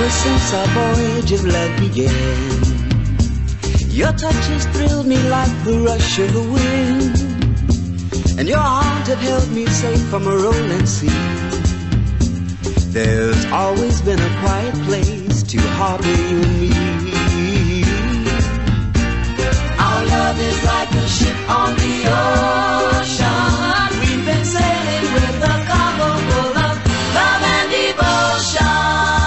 Ever since our voyage of love began, your touch has thrilled me like the rush of the wind, and your arms have held me safe from a rolling sea. There's always been a quiet place to harbor you and me. Our love is like a ship on the ocean. We've been sailing with a cargo full of love and devotion.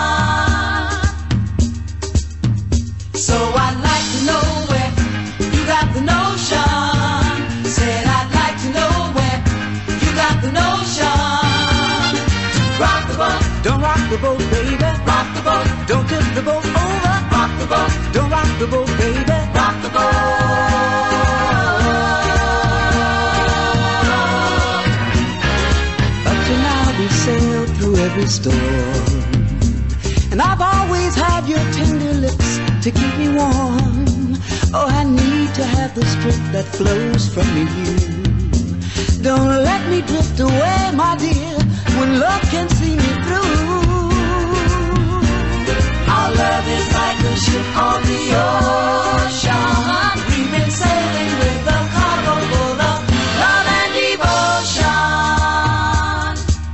So I'd like to know where you got the notion. Said I'd like to know where you got the notion. Rock the boat, don't rock the boat, baby. Rock the boat, don't tip the boat over. Rock the boat, don't rock the boat, baby. Rock the boat. Up to now we sailed through every storm, and I've always had your tender lips to keep me warm. Oh, I need to have the strength that flows from you. Don't let me drift away, my dear, when love can see me through. Our love is like a ship on the ocean. We've been sailing with a cargo full of love and devotion.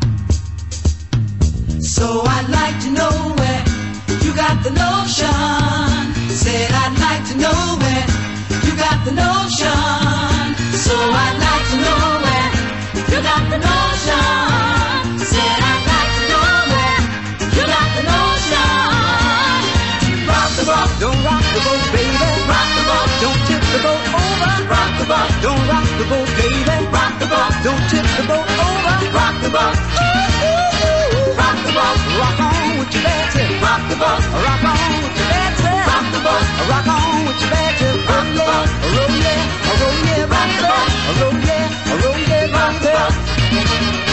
So I'd like to know where you got the notion. Said I'd like to know where you got the notion. So I'd like to know where you got the notion. Said I'd like to know where you got the notion. Rock the boat, don't rock the boat, baby. Rock the boat, don't tip the boat over. Rock the boat, don't rock the boat, baby. Rock the boat, don't tip the boat over. Rock the boat, rock the boat, rock on with your bad tip. Rock the boat, rock on with your bad tip. Rock the boat, rock on with your bad tip. Rock the boat, roll yeah, roll yeah, rock the boat, roll yeah, roll yeah, rock the boat.